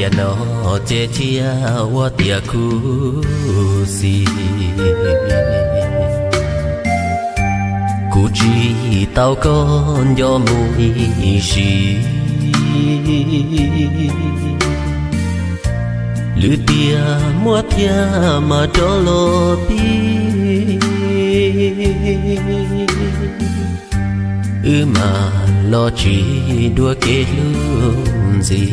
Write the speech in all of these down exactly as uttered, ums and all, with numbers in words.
tia nó che chia wa tia khu si cụ chỉ tao con do mùi xì lư tia mua tia mà cho lo ti ư mà lo chỉ đua kết luôn gì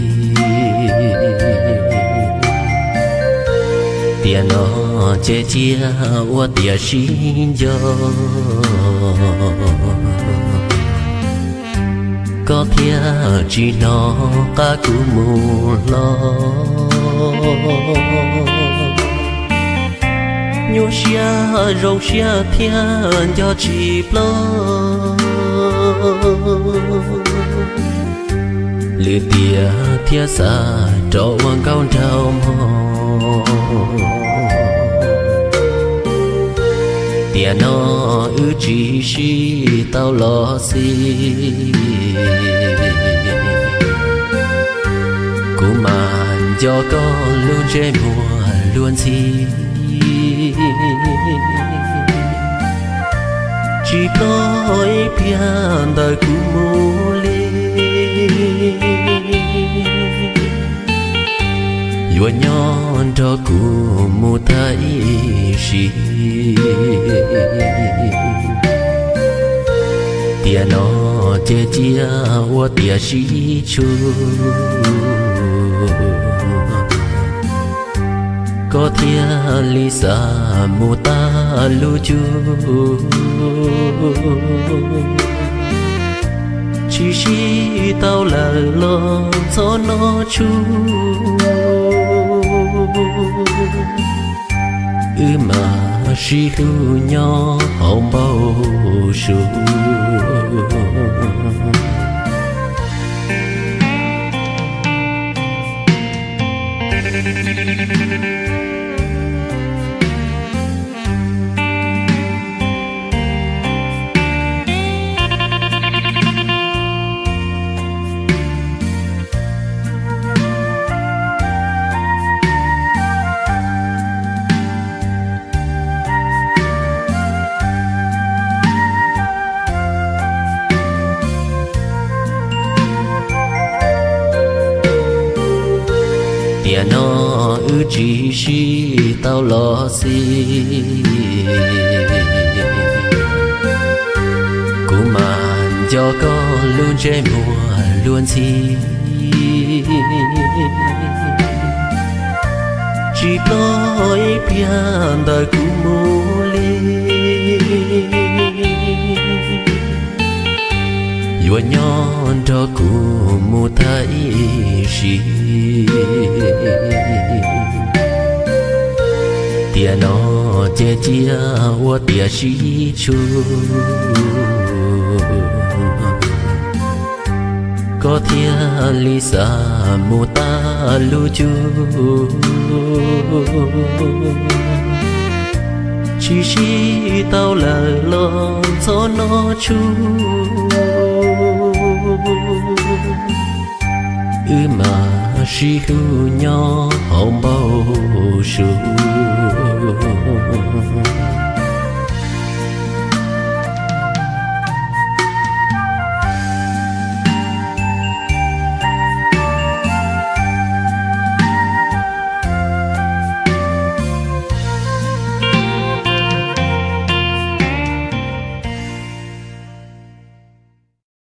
tia nó che chia wa tia xin cho có thia chỉ nó cả cụ mù lo nhu xia rong xia thiên cho chỉ lo lư tia thia xa cho quang cao trao mò tia nó ư chỉ si tao lo si cú mà cho con luôn chơi mùa luôn si chỉ nói pian đời cú mù lê vừa nhon cho cú mù thấy si tia nó che chia wa tia si chu có thia lý sa mù ta lu chu chỉ si tao là lo cho nó chu ư mà si hư nhỏ hồng bao su tia nó ư chỉ si tao lo si cú mà cho con luôn chơi mùa luôn si chỉ nói pian đời cú mù lê vừa nhon cho cú mù thấy si tia nó che chia wa tia si chu có thia lý sa mù ta lu chu chỉ si tao là lo cho nó chu ư mà si hư nhỏ hồng bao su